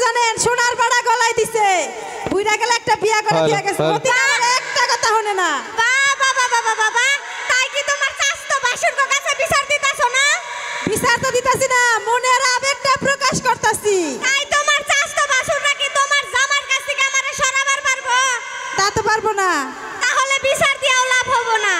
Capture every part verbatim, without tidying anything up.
জানেন সোনার পাড়া গলায় দিছে বুইড়া গেলে একটা বিয়া করে দিয়া গেছে প্রতি একটা কথা শুনে না বাবা বাবা বাবা বাবা তাই কি তোমার চাস্তো বাসুর কাছে বিচার দিতাছো না বিচার তো দিতাছি না মনের আবেগটা প্রকাশ করতাছি তাই তোমার চাস্তো বাসুরটা কি তোমার জামার কাছ থেকে আমারে সরাবার পারবো তা তো পারবো না তাহলে বিচার দিয়াও লাভ হবো না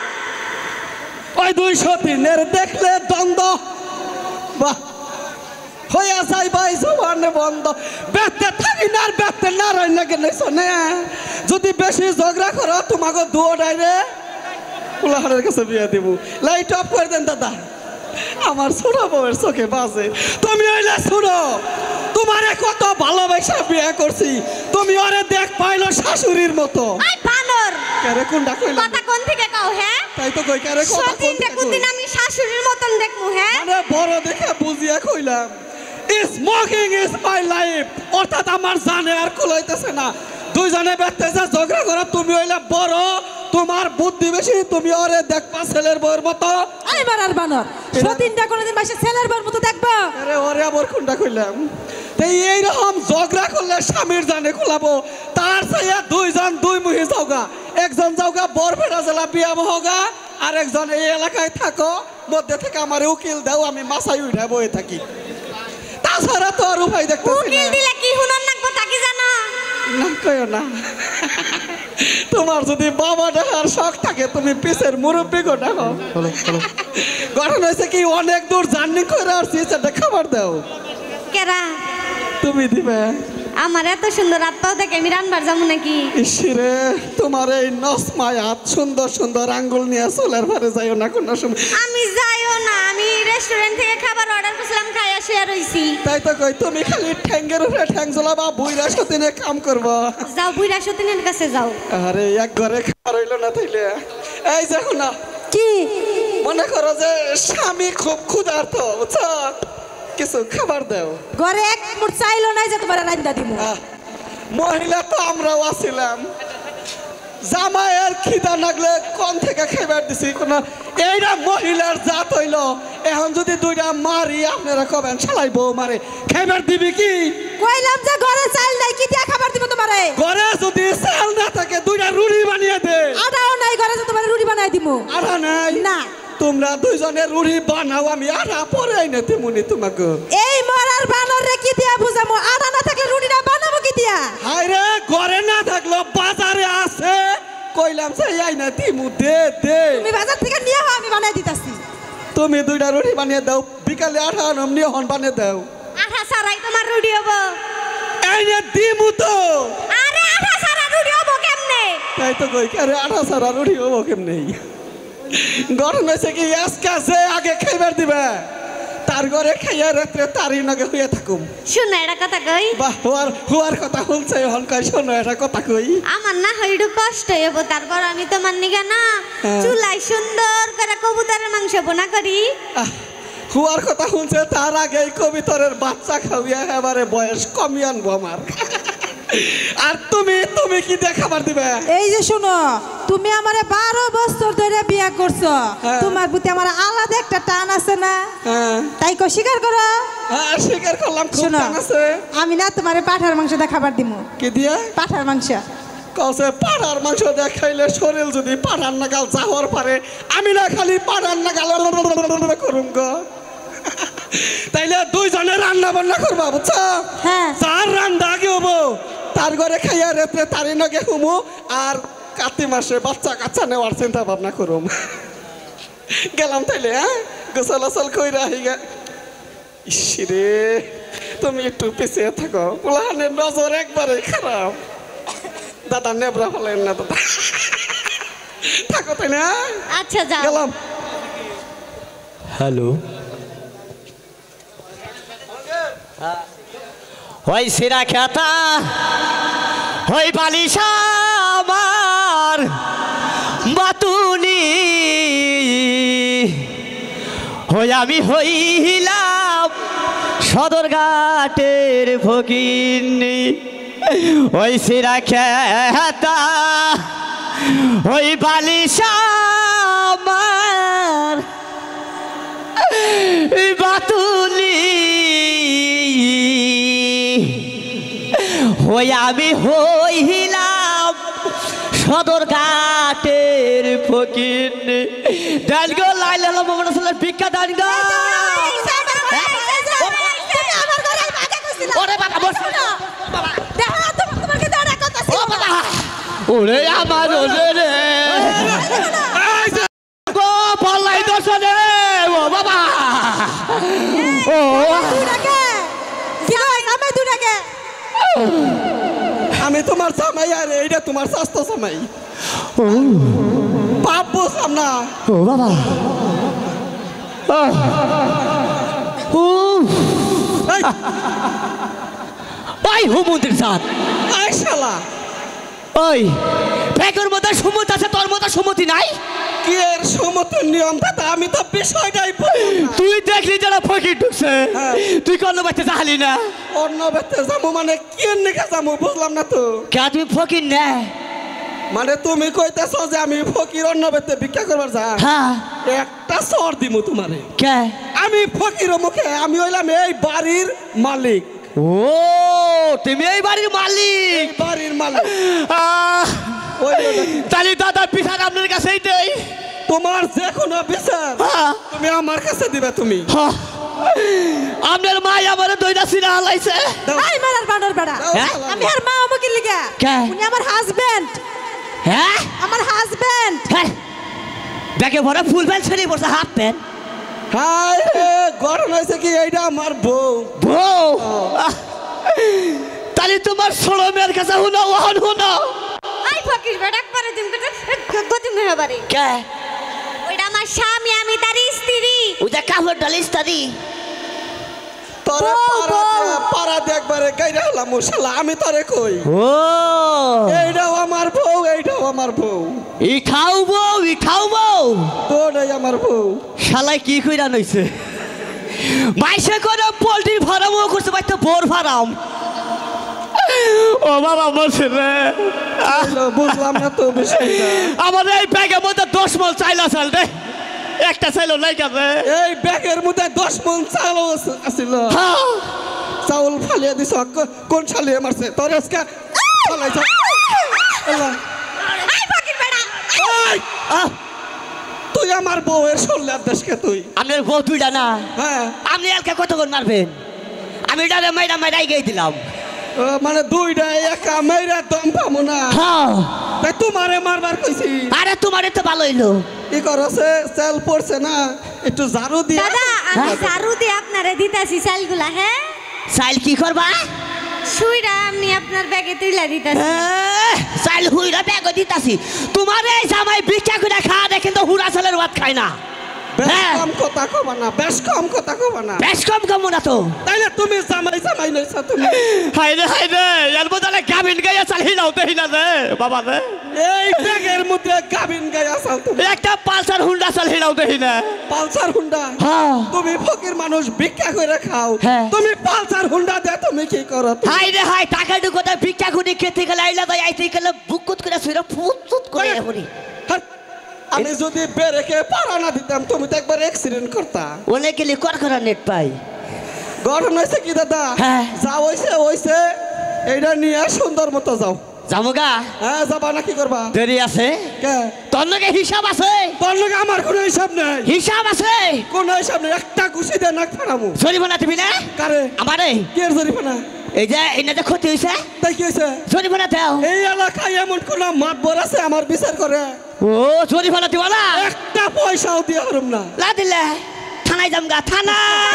ওই দুইশো তিনের দেখলে দ্বন্দ্ব বাহ হয়ে যাই ভাই জবানে বন্ধ বেতে থাকি না আর বেতে না রই না কেন শোনে যদি বেশি ঝগড়া করো তোমাকে দুয়াই রে উলাহারের কাছে বিয়ে দিব লাইট অফ করে দেন দাদা আমার ছোট বউয়ের চোখে বাজে তুমি হইলে শুনো তোমারে কত ভালোবাসা বিয়ে করছি তুমি ওরে দেখ পাইলো শাশুড়ির মতো আই বানর কারে কোনটা কইলা কথা কোন থেকে কও হ্যাঁ তাই তো কই কারে কথা কোন সতীনটা কোনদিন আমি শাশুড়ির মতন দেখমু হ্যাঁ মানে বড় দেখে বুঝিয়া কইলাম স্মোকিং ইজ মাই লাইফ অর্থাৎ আমার জানে আর কুলাইতেছে না দুইজনে ব্যক্তি যা ঝগড়া করো তুমি হইলে বড় তোমার বুদ্ধি বেশি তুমি ওরে দেখবা ছেলের বউয়ের মতো আই মারার বানর সতীনটা কোনদিন বাইসে ছেলের বউর মতো দেখবা আরে ওরে আবার কোনটা কইলাম তাই এইরকম ঝগড়া করলে স্বামীর জানে কুলাবো তার চাইয়া দুইজন দুই মুহি যাওগা একজন যাওগা বরপেটা জেলা বিয়া হওগা আর একজন এই এলাকায় থাকো মধ্যে থেকে আমার উকিল দাও আমি মাথায় উঠে বয়ে থাকি তাছাড়া তো আর উপায় দেখতেছি উকিল না দিলে কি হুনন নাকবো তা কি জানো না কইও না তোমার যদি বাবা দেখার শখ থাকে তুমি পিছের মুরব্বী গো দেখো গঠন হয়েছে কি অনেক দূর জার্নি করে আসছি সেটা খাবার দাও কেরা তুমি দিবে আমার এত সুন্দর আত্মাও দেখে আমি রান্নার যাবো নাকি ইসিরে তোমার এই নসমায় হাত সুন্দর সুন্দর আঙ্গুল নিয়ে চুলের পারে যাইও না কোনো সময় আমি যাইও না আমি রেস্টুরেন্ট থেকে খাবার অর্ডার করছিলাম খাইয়া শুয়ে রইছি তাই তো কই তুমি খালি ঠ্যাঙ্গের উপরে ঠ্যাং জ্বলাবা বুইরা সতিনে কাম করবা যাও বুইরা সতীনের কাছে যাও আরে এক ঘরে খাবার হইলো না তাইলে এই দেখো না কি মনে করো যে স্বামী খুব ক্ষুধার্ত বুঝছো কিছু খাবার দাও ঘরে এক মুঠ চাইলো নাই যে তোমার রান্দা দিমু আহ, মহিলা তো আমরাও আছিলাম জামাইয়ের খিদা লাগলে কোন থেকে খাইবার দিছি কোন এইটা মহিলার জাত হইল এখন যদি দুইটা মারি আপনারা কবেন শালাই বউ মারে খাইবার দিবি কি কইলাম যে ঘরে চাইল নাই কি দিয়া খাবার দিব তোমারে ঘরে যদি চাল না থাকে দুইটা রুটি বানিয়ে দে আটাও নাই ঘরে যে তোমারে রুটি বানাই দিমু আটা নাই না তোমরা দুইজনে রুটি বানাও আমি আটা পরে আইনে তেমনি তোমাকে এই মরার বানর রে কি দিয়া বুঝামু আটা না থাকলে রুটিটা বানাবো কি দিয়া হাই রে ঘরে না থাকলো বাজারে আছে কইলাম যে আইনা দিমু দে দে তুমি বাজার থেকে নিয়ে আও আমি বানাই দিতাছি তুমি দুইটা রুটি বানিয়ে দাও বিকালে আঠা আনম নিয়ে হন বানিয়ে দাও আঠা সারাই তোমার রুটি হবো আইনে দিমু তো আরে আঠা সারা রুটি হবো কেমনে তাই তো কই আরে আঠা সারা রুটি হবো কেমনে গরম হয়েছে কি আজকে যে আগে খাইবার দিবে তার ঘরে খাইয়া রাত্রে তারই নাগে হইয়া থাকুম শুনো এটা কথা কই বাহ হুয়ার হুয়ার কথা শুনছে হন কই শোনো এটা কথা কই আমার না হয় একটু কষ্ট হইব তারপর আমি তোমার নিগা না হ্যাঁ। চুলাই সুন্দর করে কবুতরের মাংস বোনা করি আহ, হুয়ার কথা শুনছে তার আগে এই কবিতরের বাচ্চা খাওয়াইয়া এবারে বয়স কমিয়ে আনবো আমার আর তুমি তুমি কি দিয়ে খাবার দিবে এই যে শোনো তুমি আমারে বারো বছর ধরে বিয়া করছো হ্যাঁ। তোমার প্রতি আমার আলাদা একটা টান আছে না হ্যাঁ তাই কো স্বীকার করো হ্যাঁ স্বীকার করলাম খুব শোনো টান আছে আমি না তোমারে পাঠার মাংস দিয়ে খাবার দিমু কি দিয়ে পাঠার মাংস কসে পাড়ার মাংস দিয়ে খাইলে শরীর যদি পাড়ার নাগাল যাওয়ার পারে আমি না খালি পাড়ার নাগাল করুম গো তাইলে দুইজনে রান্না বান্না করবা বুঝছো হ্যাঁ চার রান্না আগে হবো তার ঘরে খাইয়া রেতে তারি নাগে হুমু আর কাতি মাসে বাচ্চা কাচ্চা নেওয়ার চিন্তা ভাবনা করুম গেলাম তাইলে হ্যাঁ গোসল আসল কইরা হিগা ইসিরে তুমি একটু পিছিয়ে থাকো পোলাহানের নজর একবারে খারাপ দাদা নেবরা ফেলেন না দাদা থাকো তাই না আচ্ছা যাও গেলাম হ্যালো ওই সিরা খেতা ওই বালিশা আমার বাতুনি হই আমি হইলাম সদরঘাটের ফকিন্নি ওই সিরা খেতা ওই বালিশা আমার বাতুলি হই আমি হইলাম সদর ঘাটের ফকির ডাল গো লাইল আলম মোহাম্মদ রাসূলের ভিক্ষা দান গো ওরে বাবা বস দেখো তোমার তোমাকে দাঁড়া কথা ছিল বাবা ওরে আমার ওরে রে গো পাল্লাই দর্শনে ও বাবা ও দুটাকে কি হয় আমি দুটাকে আমি তোমার জামাই আর এইটা তোমার স্বাস্থ্য জামাই পাপ বুঝলাম না ও বাবা ও এই, ওই হুমুন্দির সাথ এই শালা ওই ব্যাগের মধ্যে সুমত আছে তোর মধ্যে সুমতি নাই কি এর সমতুল নিয়ম দাদা আমি তো বিষয়টাই বুঝলাম না। তুই দেখলি যারা ফকির ঢুকছে হ্যাঁ। তুই কোন বাচ্চা চাহালি না অন্য বেতে যাবো মানে কি নিকে যাবো বুঝলাম না তো কে তুমি ফকির না মানে তুমি কইতেছ যে আমি ফকির অন্য বেতে ভিক্ষা করবার যা হ্যাঁ একটা সর দিমু তোমারে কে আমি ফকির মুখে আমি হইলাম এই বাড়ির মালিক ও তুমি এই বাড়ির মালিক এই বাড়ির মালিক আহ, ওই লোকটা কি? তাহলে দাদা পিছান আপনার কাছেই দেই তোমার যে কোনো বিচার হ্যাঁ। তুমি আমার কাছে দিবে তুমি হ্যাঁ। আপনার মাই আমার দইটা সিনা হালাইছে দাও। আই মারার বাড়ার বেড়া দাও, হ্যাঁ? শালা। আমি আর মা আমাকে লিগা কে? উনি আমার হাজবেন্ড হ্যাঁ আমার হাজবেন্ড হ্যাঁ ব্যাগে ভরা ফুল প্যান্ট ছেড়ে পড়ছে হাফ প্যান্ট হাই রে গরম হয়েছে কি এইটা আমার বউ বউ আহ, তাহলে তোমার ছোড়ো মেয়ের কাছে হুনো ওহন হুনো আই ফকির বেটা করে দিন কত মেয়ে বাড়ি কে ওইটা আমার স্বামী আমি তার স্ত্রী ওটা কাপড় ডালিস তারি তোরে বউ, পাড়া বউ। দে- পাড়া দে একবারে গাইরা হলাম শালা আমি তোরে কই ও এইটাও আমার বউ এইটাও আমার বউ ই খাও বউ ই খাও বউ তোরাই আমার বউ শালাই কি কইরা নইছে মাইসে করে পোল্ট্রি ফার্মও করছে ভাই তো বোর ফার্ম ও বাবা বলছে রে আহ, হলো, বুঝলাম না তো বিষয়টা আমার এই ব্যাগের মধ্যে দশ মল চাইলা চাল রে একটা চাইলো নাই কাছে এই ব্যাগের মধ্যে দশ মন চাল আছিল চাউল ফালিয়ে দিছ ক- কোন শালিয়ে মারছে তোর আজকে ফালাইছে আল্লাহ। আই ফকির বেটা এই, তুই আমার বউয়ের সল্লার দেশকে তুই আপনার বউ দুইটা না হ্যাঁ আপনি এলকে কতক্ষণ মারবেন আমি ডারে মাইরা মাইরাই গিয়ে দিলাম ও, মানে দুইটা একা মেয়েরা দম পাবো না হ্যাঁ তাই তোমারে মারবার কইছি আরে তোমার তো ভালো হইলো কি করছে সেল পড়ছে না একটু ঝাড়ু দিয়ে দাদা আমি ঝাড়ু দিয়ে আপনারে দিতাছি চালগুলা হ্যাঁ চাইল কি করবা সুইরা আমি আপনার ব্যাগে তুইলা দিতাছি এহ, চাইল হুইরা ব্যাগ দিতাছি তোমার এই জামাই ভিক্ষা করে খাওয়া দেখে তো হুড়া চালের ভাত খায় না বেশ হ্যাঁ। কম কথা কবা না বেশ কম কথা কবা না বেশ কম কম না তো তাইলে তুমি জামাই জামাই নইছা তুমি হাই রে হাই রে এর বদলে গাবিন গাইয়া চাল হিলাও তো হিলা রে বাবা রে এই ব্যাগের মধ্যে গাবিন গাই আসাল তুমি একটা পালসার হুন্ডা চাল হিলাও তো হিলা পালসার হুন্ডা হ্যাঁ তুমি ফকির মানুষ ভিক্ষা করে খাও হ্যাঁ। তুমি পালসার হুন্ডা দে তুমি কি করো তুমি? হাই রে হাই টাকা ঢুকোতে ভিক্ষা খুঁড়ি খেতে গেলে আইলা তাই আইতে গেলে বুকুত করে শুয়ে ফুট ফুট করে পড়ি হাট, আমি যদি বেরেকে পারা না দিতাম তুমি তো একবার অ্যাক্সিডেন্ট করতা অনেক গেলে কর করা নেট পাই গঠন হয়েছে কি দাদা হ্যাঁ। যা হয়েছে হয়েছে এইটা নিয়ে সুন্দর মতো যাও জামুগা হ্যাঁ যাবা না কি করবা দেরি আছে কে তোর নাকি হিসাব আছে তোর লগে আমার কোনো হিসাব নেই হিসাব আছে কোনো হিসাব নেই একটা ঘুষি দে নাক ফাড়ামু জরিমানা দিবি না কারে আমারে কি এর জরিমানা এই যে এই না যে ক্ষতি হয়েছে তাই কি হয়েছে জরিমানা দাও এই এলাকায় এমন কোন মাতবর আছে আমার বিচার করে ও জরিমানা দিবা না একটা পয়সাও দিয়ে হারুম না লা দিলে থানায় যামগা থানা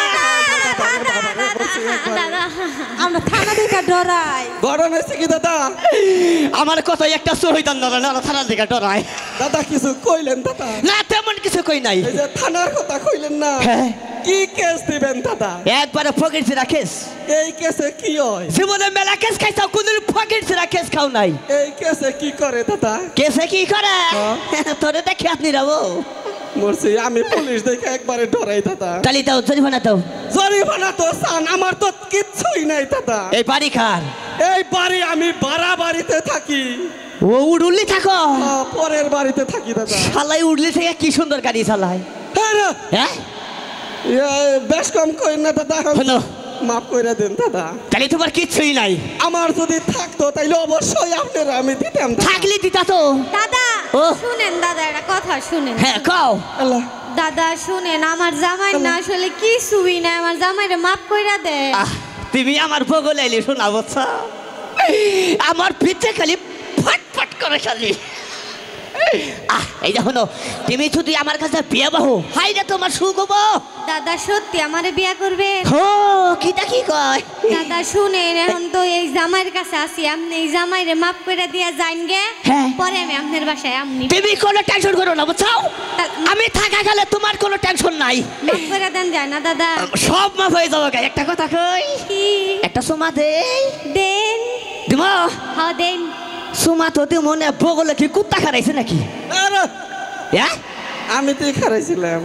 দাদা আমরা থানা দিকে ডরাই গঠন হয়েছে কি দাদা আমার কত একটা শহীদান ধরে না থানা দিকে ডরায় দাদা কিছু কইলেন দাদা না তেমন কিছু কই নাই এই যে থানার কথা কইলেন না হ্যাঁ। কি কেস দিবেন দাদা একবারে ফকির রাখিস এই কেসে কি হয় জীবনে মেলা কেস খাইছাও কোন ফকির রাখিস খাও নাই এই কেসে কি করে দাদা কেসে কি করে হ্যাঁ। তোরে দেখে আপনি রাবো মরছি আমি পুলিশ দেখে একবারে ডরাই দাদা তালি দাও জরিমানা দাও জরিমানা তো সান আমার তো কিচ্ছুই নাই দাদা এই বাড়ি খার এই বাড়ি আমি ভাড়া বাড়িতে থাকি ও উড়ুলি থাকো আহ, পরের বাড়িতে থাকি দাদা শালাই উড়লি থেকে কি সুন্দর গাড়ি চালায় হ্যাঁ রে, হ্যাঁ এ, বেশ কম কই না দাদা হলো মাফ করে দেন দাদা। তাহলে তোমার কিচ্ছুই নাই। আমার যদি থাকতো তাইলে অবশ্যই আপনারা আমি দিতাম দাদা। থাকলে দিতা তো। দাদা ও। শুনেন দাদা একটা কথা শুনেন। হ্যাঁ কও। আল্লাহ দাদা শুনেন আমার জামাই না আসলে কিছুই না, আমার জামাইরে মাফ কইরা দে। আহ, তুমি আমার বগলে এলে শোনা বচ্চা, আমার পিঠে খালি ফটফট করে খালি। আহ এই দেখো না, তুমি যদি আমার কাছে বিয়ে বাহো হাই না তোমার সুখ হবো। দাদা সত্যি আমারে বিয়া করবে? হো কিটা কি কয়। দাদা শুনেন এখন তো এই জামাইয়ের কাছে আসি, আপনি এই জামাইরে মাফ করে দিয়া যাইন গে, হ্যাঁ। পরে আমি আপনার বাসায় আমনি। তুমি কোনো টেনশন করো না বুঝছাও, আমি থাকা গেলে তোমার কোনো টেনশন নাই। মাফ করে দেন যায় না দাদা? সব মাফ হয়ে যাবো। একটা কথা কই, কি একটা সুমা দেই দেন? দিব। হ্যাঁ দেন। সুমা তো তুই মনে বগলে কি কুত্তা খারাইছে নাকি? আরে, হ্যাঁ আমি তো খারাইছিলাম।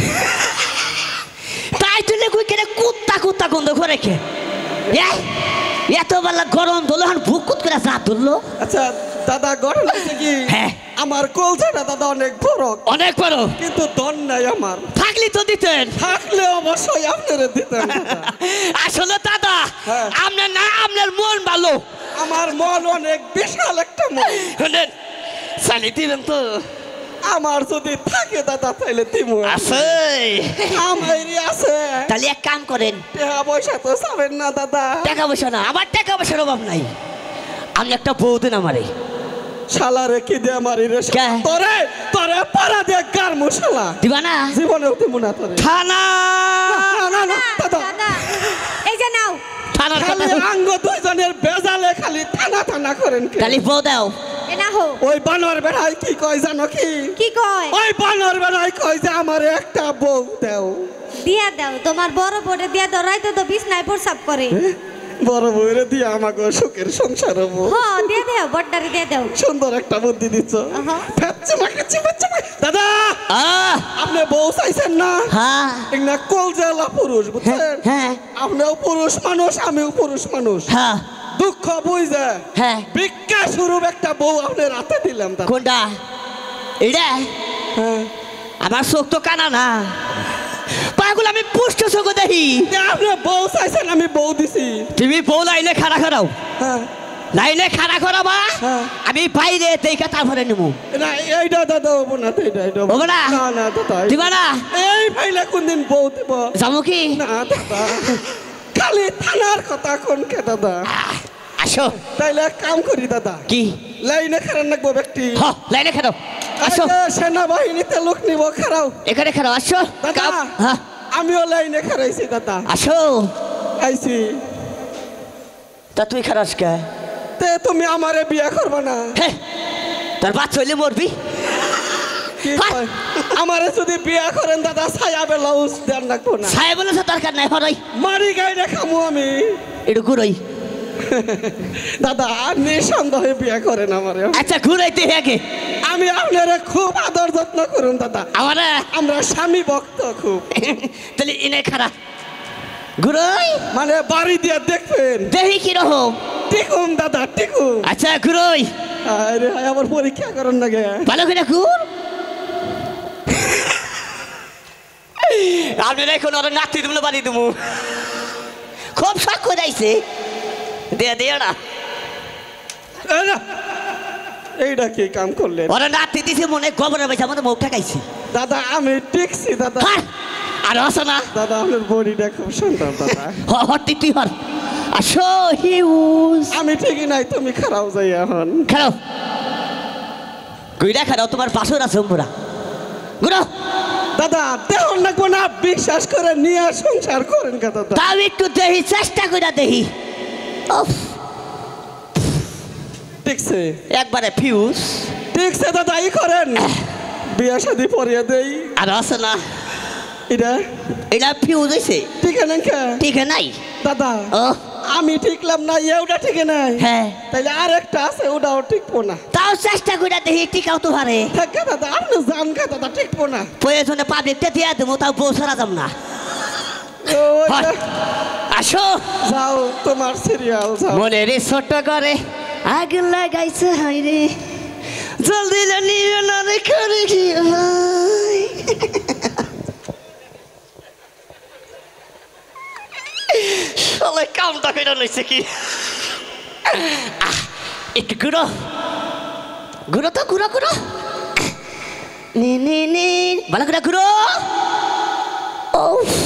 তাই তুলে কই কেন কুত্তা কুত্তা গন্ধ করে কে? এই, এত বেলা গরম ধরলো এখন বুক কুত করে যা ধরলো। আচ্ছা দাদা গরম হয়েছে কি? হ্যাঁ। আমার কলজাটা দাদা অনেক বড়, অনেক বড়, কিন্তু দন নাই আমার। থাকলি তো দিতেন। থাকলে অবশ্যই আপনারা দিতেন দাদা। আসলে দাদা হ্যাঁ। আপনার না আপনার মন ভালো। আমার মন অনেক বিশাল একটা মন। শুনেন চালি দিবেন তো? আমার যদি থাকে দাদা তাইলে দিমু। আছে। আমারই আছে। তাহলে এক কাম করেন, টাকা পয়সা তো চাবেন না দাদা। টাকা পয়সা না, আমার টাকা পয়সার অভাব নাই। আমি একটা বউ দেন আমারে। শালারে কি দে মারি রে? কে? তোরে তোরে পাড়া দে গার মশলা দিবা না? জীবনেও দিমু না তোরে। থানা। না না না দাদা, দাদা এই যে নাও। থানার খালি কথা। আঙ্গ দুইজনের বেজালে খালি থানা থানা করেন কে? তাহলে বউ দাও। এ না হো। ওই বানর বেড়াই কি কয় জানো কি? কি কয়? ওই বানর বেড়াই কয় যে আমার একটা বউ দেও। দিয়া দাও, তোমার বড় বড় দিয়া দাও, রাইতো তো বিছনায় প্রসাব করে। বড় বউরে দিয়ে আমাকে সুখের সংসার হবো। হ্যাঁ দিয়ে দাও, বড়টারে দিয়ে দাও। সুন্দর একটা বুদ্ধি দিচ্ছ। আহা। ফেচ্চে মাখাচ্ছি, ফেচ্চে মাখ- দাদা আহ আপনি বউ চাইছেন না? হ্যাঁ ঠিক না, কলজেলা পুরুষ বুঝছেন? হ্যাঁ আপনিও পুরুষ মানুষ, আমিও পুরুষ মানুষ। হ্যাঁ দুঃখ বুঝে হ্যাঁ। ভিক্ষা স্বরূপ একটা বউ আপনার হাতে দিলাম দাদা। কোনটা এটা? হ্যাঁ। আমার চোখ তো কানা না, পাগুলো আমি পুষ্ট চোখ দেখি। যে আপনি বউ চাইছেন আমি বউ দিছি। তুমি বউ লাইনে খাড়া করাও, হ্যাঁ লাইনে খাড়া করাবা, হ্যাঁ। আমি বাইরে দেখে তারপরে নেবো। না এইটা দাদা হবো না, তো এইটা এইটা হবো হবো না? না না দাদা। দিবা না? এই ভাইলে কোনদিন বউ দিব যাবো কি? না দাদা। খালি থানার কথা কোন কে দাদা? আহ, আসো। তাইলে এক কাম করি দাদা, কি? লাইনে খারাপ রাখবো ব্যক্তি। হ লাইনে খাড়াও, আসো। আগে সেনাবাহিনীতে লোক নিব খারাও। এখানে খাড়াও, আসো। দাদা কাপ- হ্যাঁ আমিও লাইনে খারাইছি দাদা। আসো। আইছি। তা তুই খারাস কে? তে তুমি আমারে বিয়া করবে না? হে তোর বাচ্চা হইলে মরবি। কি হাট। কয়? আমারে যদি বিয়া করেন দাদা ছায়া ব্লাউজ দেন রাখবো না। সাহেব বলেছে দরকার নাই, হরাই মারি গাইডে খামু আমি। একটু ঘুরাই। দাদা নিঃসন্দেহে বিয়া করেন আমারে। আচ্ছা ঘুরাইতে হেগে আমি আপনারে খুব আদর যত্ন করুন দাদা। আমার আমরা স্বামী ভক্ত খুব। তাহলে এনে খারা ঘুরাই মানে বাড়ি দিয়ে দেখবেন। দেখি কিরকম। টিকুম দাদা টিকুম। আচ্ছা ঘুরাই আরে হায় আবার পরীক্ষা করেন না গে। ভালো করে ঘুর। আপনি এখন ওরা নাতি দেবো বাড়ি দেবো, খুব শখ করে আইছে। দিয়ে দিও না, এই না, এইটা কি কাম করলেন ওরা নাতি দিছে মনে গোবরের পয়সা আমাদের মুখ ঠেকাইছি। দাদা? আমি টিকছি দাদা। হ্যাঁ আর আসো না। দাদা আপনার বডিটা খুব সুন্দর দাদা। হ- হরতি তুই হর। আসো হিউজ আমি ঠিকই নাই, তুমি খারাপ যাই এখন। খারাপ গুইরা খারাপ, তোমার বাসর আছে উম্বুরা গুড়ো। দাদা দেহন রাখবো না, বিশ্বাস করে নিয়ে সংসার করেন কে দাদা? তাও একটু দেহি, চেষ্টা করে দেহি। উফ, ঠিকছে একবারে ফিউজ। ঠিকছে দাদা, ই করেন বিয়া শাদি পরিয়ে দেই। আর আছে না, এটা এটা ফিউজ হয়েছে, ঠিক আছে কে ঠিক নাই। দাদা? ও আমি ঠিকলাম না, ওটা ঠিক নাই। হ্যাঁ, তাইলে আর একটা আছে, ওটাও ঠিকবো না। তাও চেষ্টা করে দেহি, টিকাও তো পারে। ঠিক দাদা, আপনি জান কে দাদা, ঠিকবো না। প্রয়োজনে পাবলিকটা দিয়ে দেবো, তাও বউ সারা যাম না। ওই হয়। যে, আসো যাও তোমার সিরিয়াল যাও। মনে রে ছোট করে আগ লাগাইছে হাই রে, জলদি নিয়ে না রে করে কি হয়। শালা কামটা কইরা লইছে কি আহ, একটু ঘুরো ঘুরো তো ঘুরো ঘুরো নি নি নি ভালো করে ঘুরো ও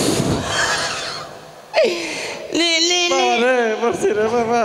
নি নি নি আরে বলছি রে বাবা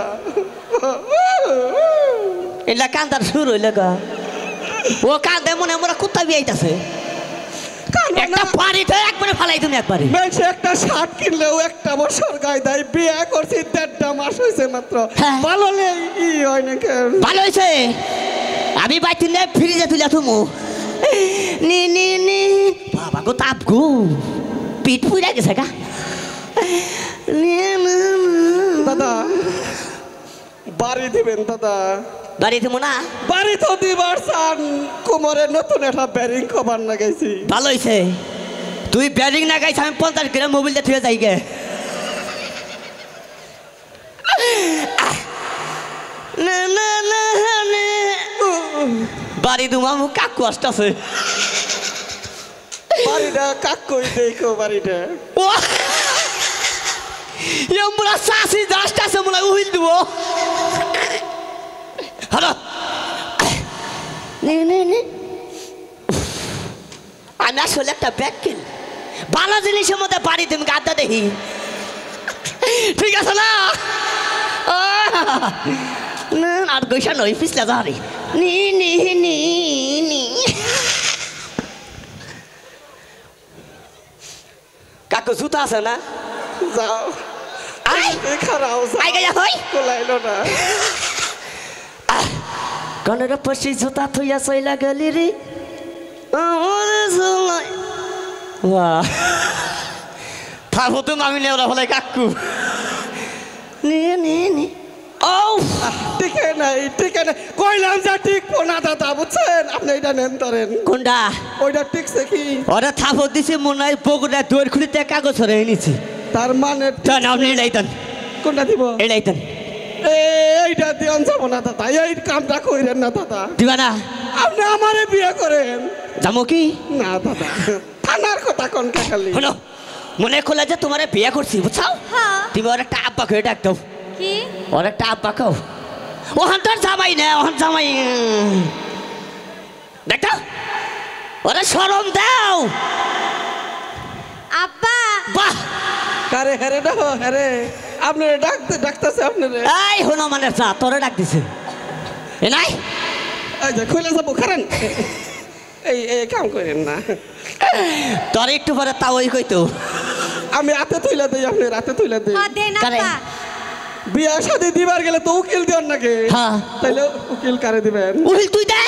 এটা কান্দার শুরু হইলে গা ও কান্দে মনে মোরা কুত্তা বিয়াইতাছে একটা বাড়িতে একবারে ফালাই তুমি একবারে বেশি একটা শার্ট কিনলেও একটা বছর গায়ে দেয় বিয়ে করছি দেড়টা মাস হয়েছে মাত্র হ্যাঁ। ভালো নেই ই হয় নাকি ভালো হয়েছে আমি বাইতে নে ফ্রিজে তুলে তুমু নি নি নি বাবা গো তাপ গো পিঠ পুইরা গেছে গা নি, নি, নি। দাদা বাড়ি দিবেন দাদা বাড়ি তুমি না বাড়ি তো দিবার চান কোমরে নতুন একটা ব্যারিং কভার না গেছি ভালো হয়েছে তুই ব্যারিং না গাইছ আমি পঞ্চাশ গ্রাম মোবিলটা থুয়ে যাই গে না, না, না, না। বাড়ি তোমার মুখ কাকু আসতেছে বাড়িটা কাক কই দেখো বাড়িটা ও আমরা শাসি যাসটাছে মনে উহিল দিব হ্যালো আমি আসলে একটা ব্যাগ কিন ভালো জিনিসের মধ্যে বাড়ি তুমি গাদ্দা দেখি ঠিক আছে না না আর গৈসা নই পিছলা যাহারি নি নি নি নি কাকু জুতা আছে না যাও আই খারাও আই গায়া হই কোলাইলো না কনের পশি জুতা থইয়া সইলা গেলি রে আমার জলাই বাহ থাকো তো আমি নেওয়া হলে কাকু নে নে নে ও টিকে নাই টিকে নাই কইলাম যা ঠিক পোনা দাদা বুঝছেন আপনি এটা নেন ধরেন কোনটা ওইটা ঠিকছে কি ওরা থাপর দিছে মনে হয় বগুড়া দৌড় খুলিতে কাগজ ধরে এনেছি তার মানে তার নাম নেই লাইতেন কোনটা দিব এই লাইতেন এইটা দিয়ন যাব না দাদা এই কামটা কইরেন না দাদা দিবা না আপনি আমারে বিয়ে করেন যাবো কি না দাদা থানার কথা কোন খালি হলো মনে করলে যে তোমার বিয়ে করছি বুঝছাও হ্যাঁ তুমি ওর একটা আব্বা করে ডাক দাও কি ওর একটা আব্বা কাও ওখান তোর জামাই না ওখান জামাই দেখো ওরা সরম দাও আব্বা বাহ কারে হেরে না হেরে আপনারে ডাকতে ডাকতেছে আপনারে এই হলো মানে চা তোরে ডাক দিছে এ নাই এই যে কইলে যাব খারান এই এই কাম করেন না তোর একটু পরে তাও ওই কইতো আমি হাতে তুইলা দেই আপনি রাতে তুইলা দেই ও দেন কারে? আব্বা বিয়া শাদি দিবার গেলে তো উকিল দিওন নাকি হ্যাঁ। তাইলে উকিল কারে দিবেন উহিল তুই দে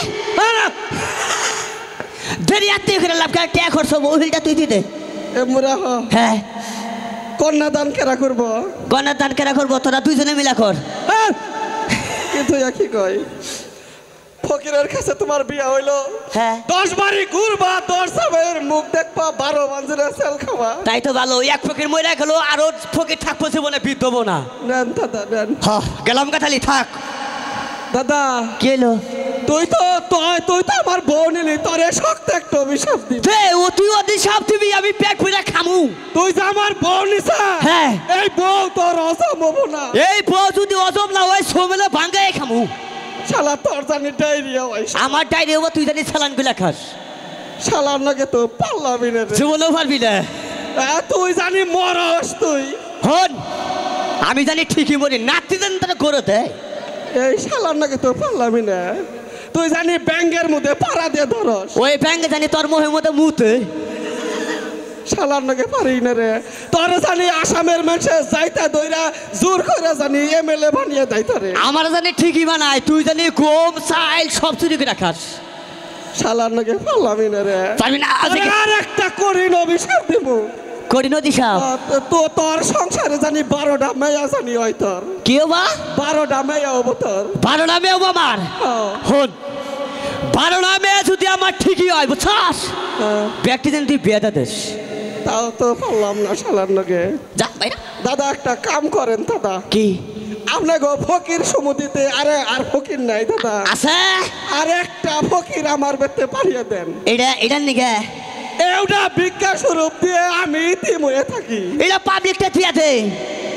দেরি আত্মীয় করে লাভ করে ট্যাগ করছো উহিলটা তুই তুই দে এ মুরা হ হ্যাঁ কন্যা দান কেরা করব গণের দান কেনা করবো তোরা দুইজনে মিলা কর হ্যাঁ কিন্তু কি কই ফকিরের কাছে তোমার বিয়া হইলো হ্যাঁ দশ বাড়ি ঘুরবা দশ সবের মুখ দেখবা বারো মানুষের সেল খাবা তাই তো ভালো এক ফকির মরে গেল আরো ফকির থাকবো জীবনে বিদ্যবো না নেন দাদা নেন হ্যাঁ গেলাম কাঠালি থাক দাদা কি এলো তুই তো তুই তুই তো আমার বউ নিলি তোরে শক্ত একটা অভিশাপ দিবি দে ও তুই ওদের সব দিবি আমি পেট ফুলে খামু তুই যে আমার বউ নিছা হ্যাঁ। এই বউ তোর অসম হবো না এই বউ যদি অজম না হয় সোমেলে ভাঙ্গাই খামু শালা তোর জানি ডায়রিয়া হয় আমার ডাইরি হবো তুই জানি সালান গুলা খাস শালার নাকি তো পাল্লাবি না রে জীবনেও পারবি না আ, তুই জানি মরস তুই হন আমি জানি ঠিকই মরি নাতি জানি তারা করে দেয় এই শালার নাকি তো পাল্লাবি না তুই জানি ব্যাংকের মধ্যে পাড়া দিয়ে ধরস ওই ব্যাঙ্গে জানি তোর মোহের মধ্যে মুতে শালার নাকি পারি না রে তোর জানি আসামের মানুষে যাইতা দইরা জোর করে জানি এমএলএ বানিয়ে দেয় তোরে আমার জানি ঠিকই বানায় তুই জানি গম চাইল সব চুরি করে খাস শালার নাকি পাল্লাবি না রে পারবি না আজকে আর একটা করি অভিশাপ দিব করি নদী সাহ তো তোর সংসারে জানি বারোটা মেয়া জানি হয় তোর কি বা বারোটা মেয়া হবো তোর বারো নামে আমার হ্যাঁ, হন বারো নামে যদি আমার ঠিকই হয় বুঝছাস হ্যাঁ। ব্যক্তি যেন তুই বিয়েটা দিস তাও তো পারলাম না শালার নাকি যা বাইরা দাদা একটা কাম করেন দাদা কি আপনি গো ফকির সমুদিতে আরে আর ফকির নাই দাদা আছে আর একটা ফকির আমার বেতে পারিয়ে দেন এটা এটার নিগে এটা ভিক্ষা স্বরূপ দিয়ে আমি ইতিময়ে থাকি এটা পাবলিকটা তুই আছে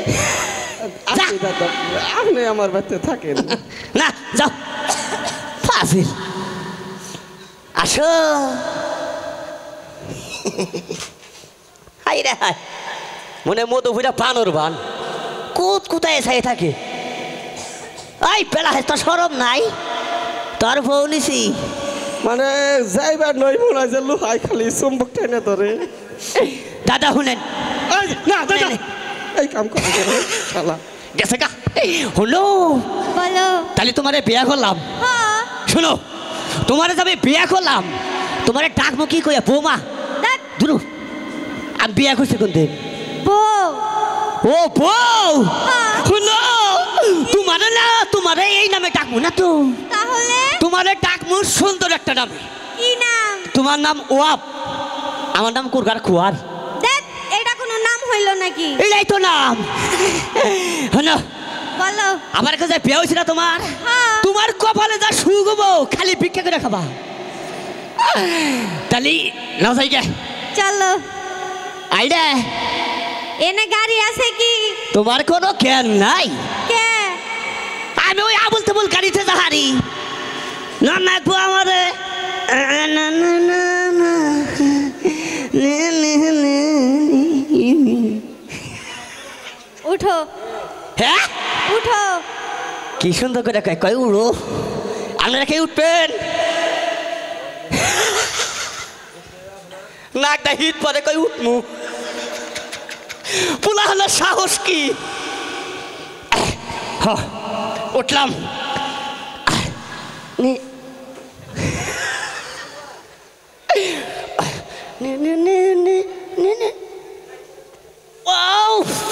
আসি দাদা, আপনি আমার বাড়িতে থাকেন। না যাও ফাজিল আসো হাই রে হাই মনে মধু ভুইরা বানর বান কুত কোথায় এসে থাকে এই পেলা হেস্তা সরম নাই তোর বউ নিছি মানে যাইবার নই মনে হয় যে লুহাই খালি চুম্বক টেনে ধরে। দাদা শুনেন এই, না দাদা এই কাম করে শালা গেছে গা হলো বলো তাহলে তোমারে বিয়া করলাম হ্যাঁ শুনো তোমারে যাবে বিয়া করলাম তোমারে ডাকবো কি কইয়া বৌমা দেখ দুরু আমি বিয়া করছি কোন দিন বউ ও বউ হ্যাঁ। শুনো তোমারে না তোমারে এই নামে ডাকবো না তো তাহলে তোমারে ডাকবো সুন্দর একটা নামে কি নাম তোমার নাম ওয়াব আমার নাম কুরগার খুয়ার দেখ এটা কোনো নাম হইল নাকি এটাই তো নাম শুনো বলো আমার কাছে বিয়ে হয়েছিল তোমার হ্যাঁ। তোমার কপালে যা শুগবো খালি ভিক্ষা করে খাবা তাহলে নাও যাই গে চলো আইডা এনে গাড়ি আছে কি তোমার কোনো জ্ঞান নাই কে আমি ওই আবুল তাবুল গাড়িতে যাহারি না না গো আমারে না না না না নে নে নে উঠো হ্যাঁ উঠো কি সুন্দর করে কয় কয় উড়ো আপনারা কে উঠবেন নাকটা হিট পরে কই উঠমু পোলা হলো সাহস কি হ, উঠলাম নে- নে নে নে নে নে নে ওয়াও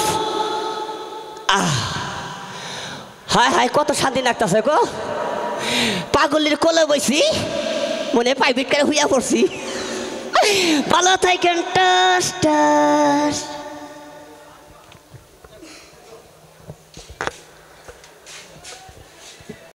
আহ হায় হায় কত শান্তি লাগতেছে গো পাগলের কোলে বইছি মনে প্রাইভেট করে হুইয়া পড়ছি ভালো থাকেন টাস টাস